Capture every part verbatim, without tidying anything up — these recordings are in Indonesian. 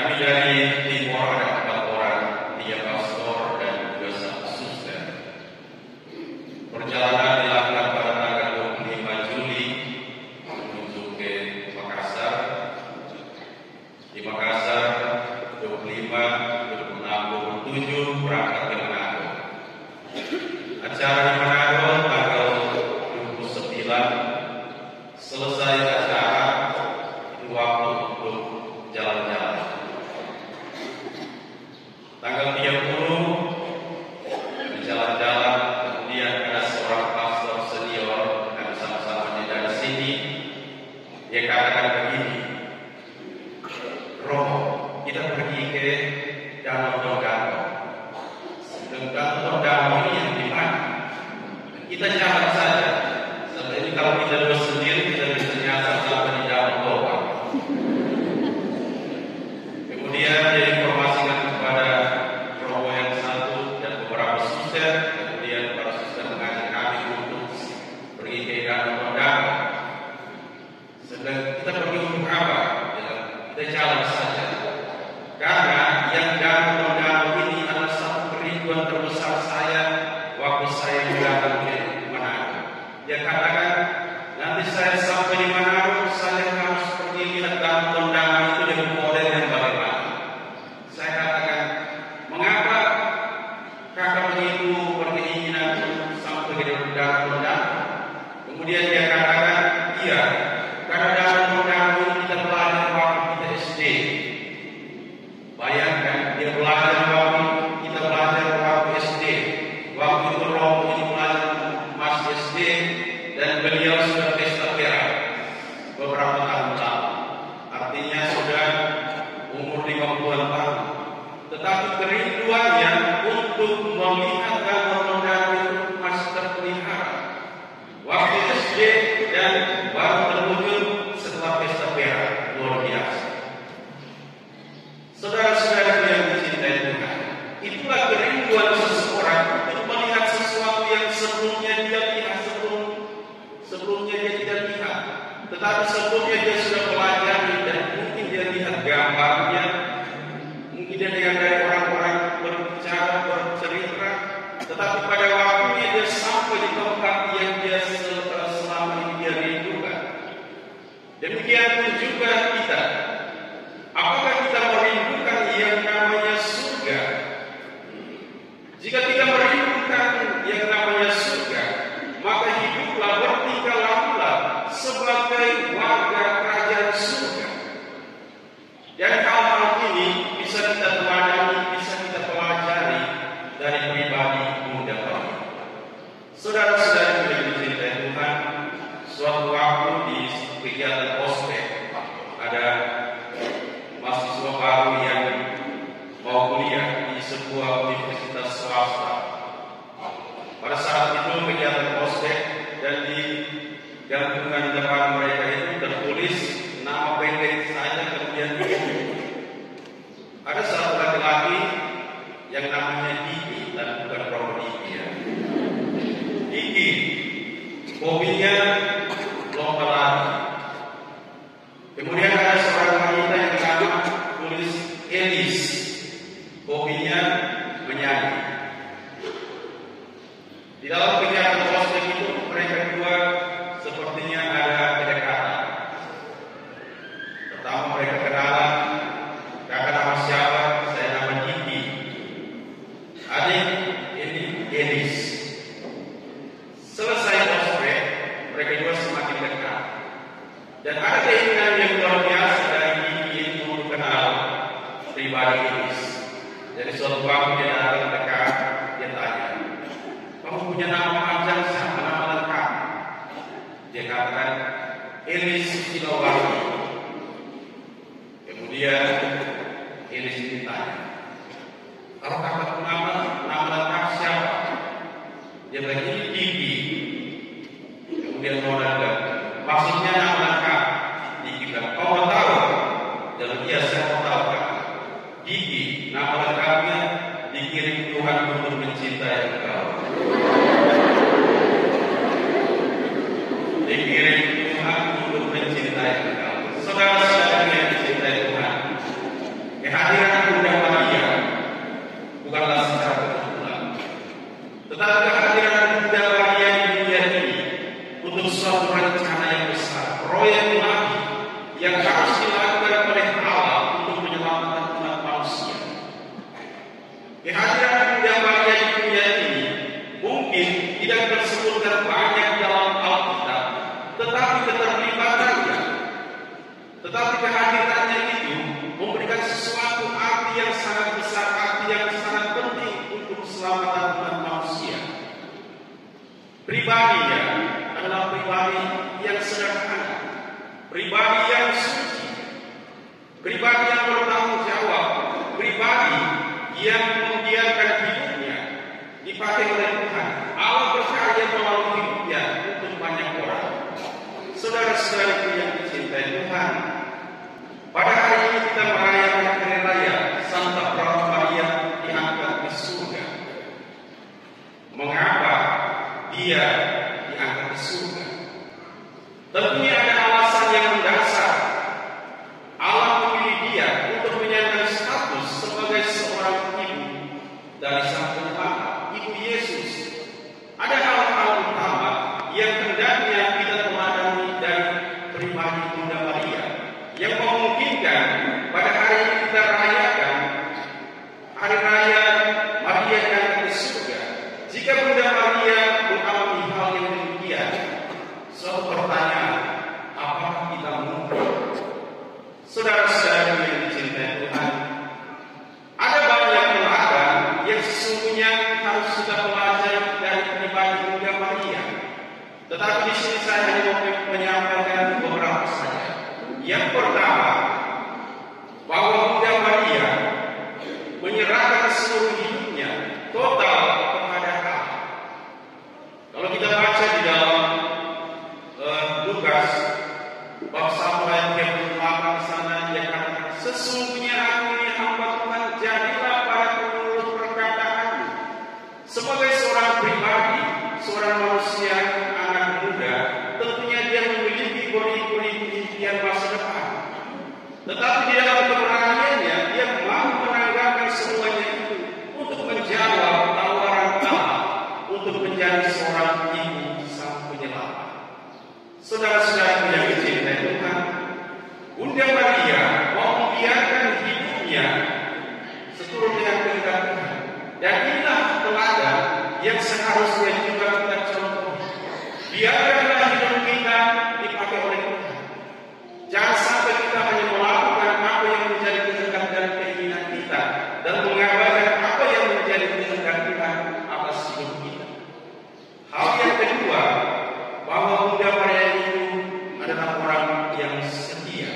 Kami dari Timor ada empat orang, tiga pastor dan juga satu suster. Perjalanan dilakukan pada tanggal dua puluh lima Juli menuju ke Makassar. Di Makassar dua puluh lima, dua puluh enam, dua puluh tujuh berangkat ke Manado. Acara di Manado tanggal dua puluh sembilan, selesai acara itu waktu untuk jalan-jalan. Tanggal tiga puluh berjalan-jalan, kemudian ada seorang pastor senior yang sama-sama dari sini. Dia katakan begini, Romo, kita pergi ke Danau Tondano. Danau Tondano ini yang di mana? Kita jalan saja. Seperti ini kalau kita dua sendiri kita bisa nyasar sampai di Danau Toba. Kemudian dia informasikan kepada Romo yang satu dan beberapa suster. Kemudian para suster mengajak kami untuk pergi ke Danau Tondano. Sedang kita pergi untuk apa? Kita jalan saja. Karena yang Danau Tondano ini adalah satu kerinduan terbesar saya waktu saya datang ke Manado. Dia katakan, nanti saya sampai di Manado, saya harus pergi lihat Danau Tondano itu dengan model yang bagaimana. Saya katakan, mengapa kakak begitu berkeinginan sampai ke Danau Tondano? Kemudian dia katakan, iya, karena Danau Tondano ini kita belajar waktu kita S D. Bayangkan, dia belajar waktu kita belajar waktu S D. Waktu itu Romo ini belajar masih S D dan beliau sudah pesta pera beberapa tahun lalu. Artinya sudah umur lima puluh tahun. Tetapi kerinduannya untuk melihat Danau Tondano itu masih terpelihara. Waktu S D dan baru terwujud setelah pesta pera, luar biasa. Saudara-saudara yang dicintai Tuhan, itulah kerinduan seseorang untuk melihat sesuatu yang sebelumnya dia lihat sebelum sebelumnya dia tidak lihat, tetapi sebelumnya dia sudah pelajari dan mungkin dia lihat gambarnya, mungkin dia lihat dari orang-orang berbicara bercerita, tetapi pada waktunya dia sampai di tempat yang dia selama ini dia rindukan. Demikian pun juga kita. Apakah kita merindukan yang namanya surga? Jika kita merindukan yang namanya surga, maka hiduplah bertingkah-lakulah sebagai warga kerajaan surga. Dan hal-hal ini bisa kita teladani, bisa kita pelajari dari pribadi muda kami. Saudara-saudara yang dicintai Tuhan, suatu waktu di kegiatan ospek ada mahasiswa baru yang mau kuliah di sebuah universitas swasta. Pada saat itu kegiatan ospek dan di gantungan depan mereka itu tertulis nama pendek saja kemudian ada satu laki-laki yang namanya Diki dan bukan Romo Diki ya. Diki hobinya lomba lari. Kemudian ada seorang wanita yang bernama tulis Elis, hobinya menyanyi. Di dalam kegiatan ospek itu mereka dua sepertinya ada kedekatan. Pertama mereka kenalan, kakak nama siapa? Saya nama Diki. Adik ini Elis. Selesai ospek, mereka dua semakin dekat. Dan ada keinginan yang luar biasa dari Diki ini untuk kenal pribadi Elis. Jadi suatu waktu dia datang dekat, dia tanya, kamu punya nama panjang siapa? Nama lengkap? Dia katakan Elis Silawati. Kemudian Elis ditanya, kalau kakak nama nama lengkap siapa? Dia bilang ini Diki. Kemudian mau datang, maksudnya nama lengkap? Diki bilang, kau mau tahu? Dia bilang, iya saya mau tahu kan. Diki, nama lengkapnya dikirim Tuhan untuk mencintai engkau. Dikirim Tuhan untuk mencintai engkau. Saudara-saudara yang dicintai Tuhan, suatu rencana yang besar, proyek ilahi yang harus dilakukan oleh Allah untuk menyelamatkan umat manusia. Kehadiran Bunda Maria di dunia ini mungkin tidak tersebutkan banyak dalam Alkitab, tetapi keterlibatannya, tetapi kehadirannya itu memberikan sesuatu arti yang sangat besar, arti yang sangat penting untuk keselamatan umat manusia. Pribadinya adalah pribadi yang sederhana, pribadi yang suci, pribadi yang bertanggung jawab, pribadi yang membiarkan hidupnya dipakai oleh Tuhan. Allah berkarya melalui hidupnya untuk banyak orang. Saudara-saudariku yang dicintai Tuhan, pada hari ini kita merayakan hari raya Santa Prawa Maria diangkat di surga. Mengapa dia diangkat di surga? Tentunya ada alasan yang mendasar. Allah memilih dia untuk menyandang status sebagai seorang ibu dari Sang Penyelamat, Ibu Yesus. Ada hal-hal utama yang hendaknya kita teladani dari pribadi Bunda Maria, yang memungkinkan pada hari ini kita rayakan hari raya Maria diangkat di surga. Jika Bunda Maria mengalami hal yang demikian, suatu pertanyaan, apakah kita mungkin? Saudara-saudari yang dicintai Tuhan, ada banyak teladan yang sesungguhnya harus kita pelajari dari pribadi Bunda Maria. Tetapi di sini saya hanya mau menyampaikan beberapa saja. Yang pertama, bahwa Bunda Maria menyerahkan seluruh hidupnya total kepada Allah. Kalau kita baca di dalam uh, Lukas bab satu ayat tiga puluh delapan di sana dia katakan, sesungguhnya aku ini hamba Tuhan, jadilah padaku menurut perkataanmu. Sebagai seorang pribadi, seorang manusia, anak muda, tentunya dia memiliki beri-beri impian masa depan. Tetapi di dalam keberaniannya, dia mau menanggalkan semuanya itu untuk menjawab tawaran Allah untuk menjadi seorang ibu Sang Penyelamat. Saudara-saudara yang dicintai Tuhan, Bunda Maria mau membiarkan hidupnya seturut dengan kehendak Tuhan. Dan inilah teladan yang seharusnya juga kita contoh. Biarkanlah hidup kita dipakai oleh Tuhan. Jangan sampai kita hanya melakukan apa yang menjadi kehendak dan keinginan kita, dan mengabaikan apa yang menjadi kehendak Tuhan atas hidup kita. Hal yang kedua, bahwa Bunda Maria itu adalah orang yang setia.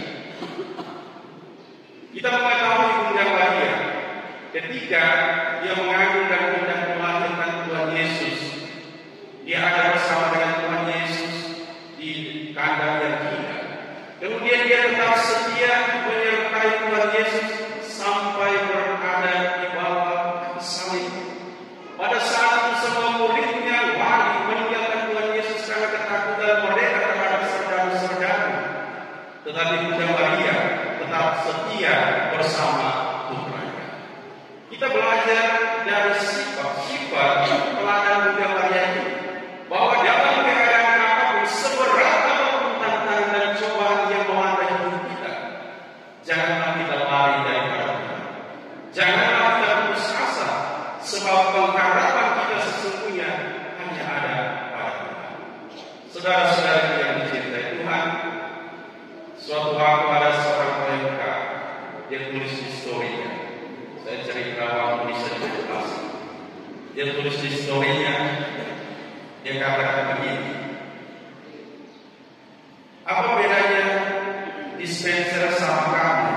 Kita mengetahui Bunda Maria ketika dia mengandung dan hendak melahirkan Tuhan Yesus, dia ada bersama dengan Tuhan Yesus di kandang yang indah. Kemudian dia tetap setia menyertai Tuhan Yesus sampai berada di bawah kaki salib. Pada saat itu semua muridnya lari meninggalkan Tuhan Yesus karena ketakutan mereka terhadap saudara-saudara. Tetapi Bunda Maria tetap setia bersama putranya. Kita belajar dari sifat-sifat teladan Bunda Maria ini, bahwa dalam keadaan apapun, seberat apapun tantangan dan cobaan yang melanda hidup kita, janganlah kita lari daripada Tuhan. Janganlah kita putus asa, sebab pengharapan kita sesungguhnya hanya ada pada Tuhan. Saudara-saudari yang dicintai Tuhan, suatu waktu ada seorang poeta, dia tulis historinya. Saya cerita waktu di sertifikasi. Dia tulis historinya. Dia katakan begini, apa bedanya dispenser sama kamu?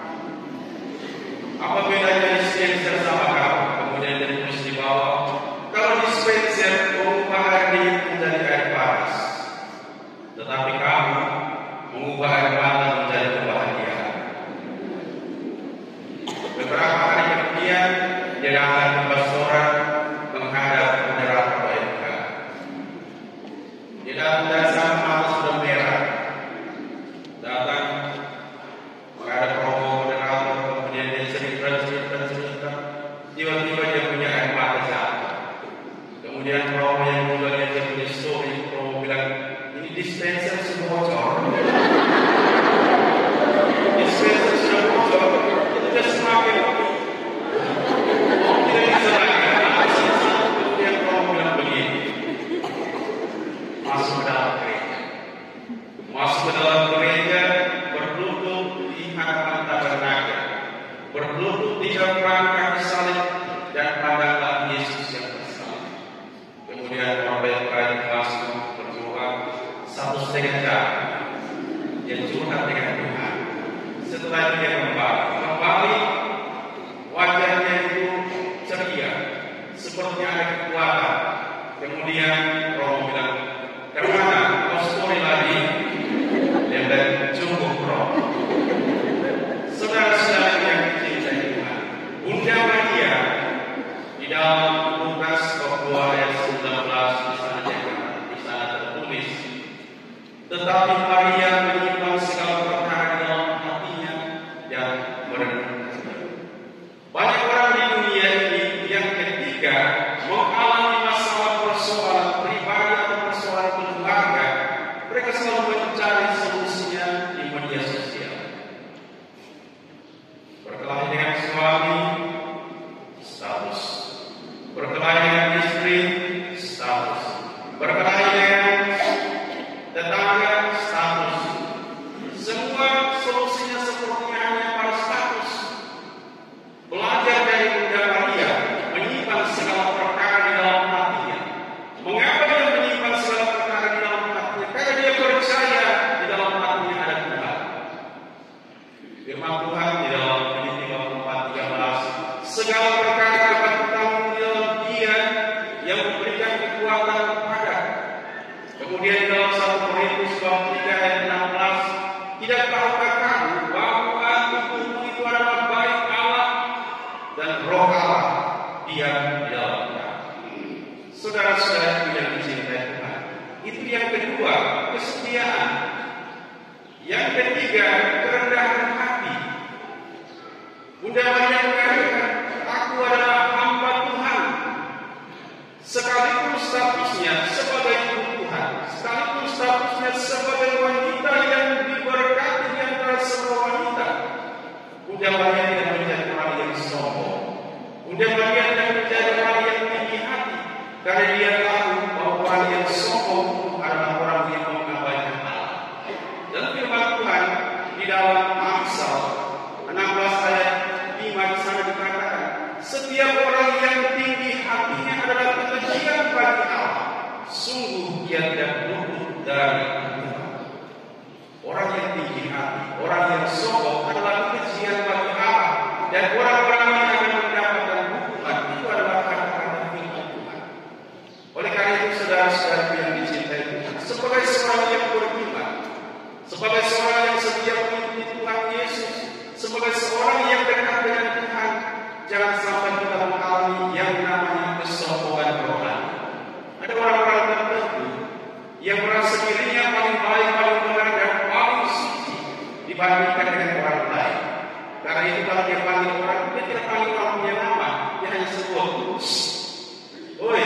Apa bedanya dispenser sama kamu? Kemudian dia tulis di bawah, kalau dispenser mengubah air dingin menjadi air panas, tetapi kamu mengubah air mata menjadi kebahagiaan. Beberapa hari kemudian dia datang ke pastoran menghadap neraka O M K. Dia datang dari sana, mata sudah merah. Datang menghadap romo moderator, kemudian dia cerita, cerita, cerita. Tiba-tiba dia punya air mata jatuh. Kemudian romo yang juga dia tulis story, romo bilang, ini dispenser sudah bocor, dispenser sudah bocor, itu sudah semakin oh tidak bisa lagi. Kemudian Romo bilang begini, masuk ke dalam gereja, masuk ke dalam gereja, berlutut di hadapan tabernakel, berlutut di depan kaki salib, dan pandanglah Yesus yang bersalib. Kemudian orang kain masuk berdoa satu setengah jam, dia curhat dengan Tuhan. Setelah itu dia kembali, kembali wajahnya itu ceria, sepertinya ada kekuatan. Kemudian Romo bilang, kemana kau story lagi? Dia bilang, cukup Romo. Saudara-saudara yang dicintai Tuhan, Bunda Maria di dalam Lukas dua ayat sembilan belas di sana di sana tertulis, tetapi Maria menyimpan segala perkara di dalam hatinya dan merenungkan. Banyak orang di dunia ini yang ketika mengalami masalah persoalan pribadi atau persoalan keluarga, mereka selalu mencari solusinya di media sosial. Berkelahi dengan suami, status. Berkelahi dengan istri, status. Berkelahi dengan tetangga, status. Semua solusinya sepertinya hanya pada status. Belajar dari Bunda Maria, menyimpan segala perkara di dalam hatinya. Mengapa dia menyimpan segala perkara di dalam hatinya? Karena dia percaya di dalam hatinya ada Tuhan. Firman Tuhan di dalam Filipi empat tiga belas, segala perkara dapat bertanggung di dalam Dia yang memberikan kekuatan kepada. Kemudian di dalam satu Korintus tiga ayat enam belas, tidak tahukah kamu bahwa tubuhmu itu adalah bait Allah dan Roh Allah diam di dalam kamu. Saudara-saudara yang dicintai Tuhan, itu yang kedua, kesetiaan. Yang ketiga, kerendahan hati. Bunda Maria mengatakan, aku adalah hamba Tuhan. Sekalipun statusnya sebagai ibu Tuhan, sekalipun statusnya sebagai wanita yang diberkati di antara semua wanita, Bunda Maria tidak menjadi orang yang sombong. Bunda Maria tidak menjadi orang yang tinggi hati, karena dia tahu bahwa orang yang sombong adalah orang yang mengabaikan Allah. Dan firman Tuhan di dalam Amsal enam belas ayat lima di sana dikatakan, setiap orang yang tinggi hatinya adalah kekejian bagi Allah. Sungguh dia tidak luput dari Tuhan. Orang yang tinggi hati, orang yang sombong adalah kekejian bagi Allah, dan orang-orang yang akan mendapatkan hukuman itu adalah kata-kata firman Tuhan. Oleh karena itu, saudara-saudara yang dicintai Tuhan, sebagai seorang yang beriman, sebagai seorang yang setia mengikuti Tuhan Yesus, sebagai seorang yang dekat dengan Tuhan, jangan sampai kita mengalami yang namanya kesombongan rohani. Ada orang-orang tertentu yang merasa dirinya paling baik, paling benar, dan paling suci dibandingkan dengan orang lain. Karena itu kalau dia panggil orang, dia tidak panggil orang punya nama, dia hanya sebut, oi,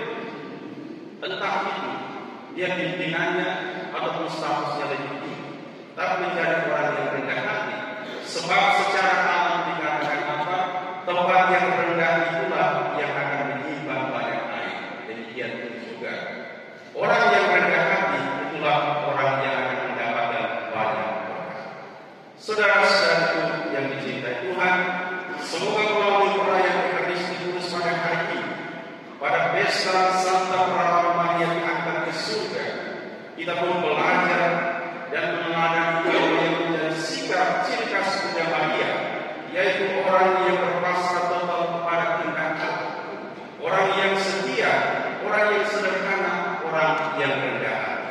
entah itu dia pimpinannya ataupun statusnya lebih tinggi, tapi menjadi orang yang rendah hati. Sebab secara alam dikatakan apa? Tempat yang rendah itulah yang akan menyimpan banyak air. Demikian juga orang yang rendah hati itulah orang yang akan mendapatkan banyak berkah. Saudara-saudaraku yang dicintai Tuhan, semoga melalui perayaan Ekaristi Kudus pada hari ini, pada pesta Santa Perawan Maria diangkat ke surga, kita pun belajar dan meneladani apa yang menjadi sikap ciri khas Bunda Maria, yaitu orang yang berpasrah total kepada kehendak Allah, orang yang setia, orang yang sederhana, orang yang rendah hati.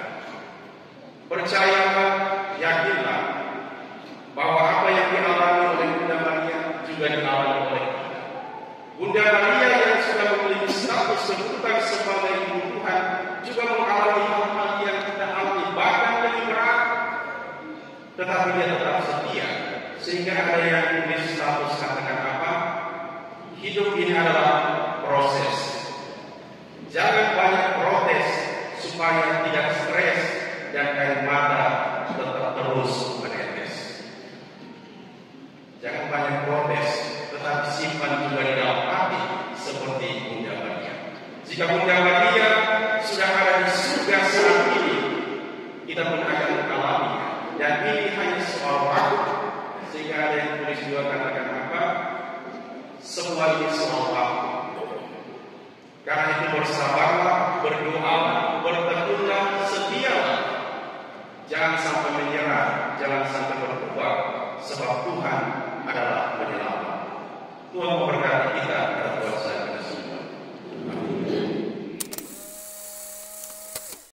Percayalah, yakinlah bahwa apa yang dialami oleh Bunda Maria juga dialami oleh kita. Bunda Maria yang sudah memiliki status kedudukan sebagai ibu Tuhan juga mengalami hal-hal yang kita alami, bahkan lebih berat, tetapi dia tetap setia. Sehingga ada yang tulis status katakan apa? Hidup ini adalah proses. Jangan banyak protes supaya tidak stres dan semua ini semua waktu. Karena itu bersabarlah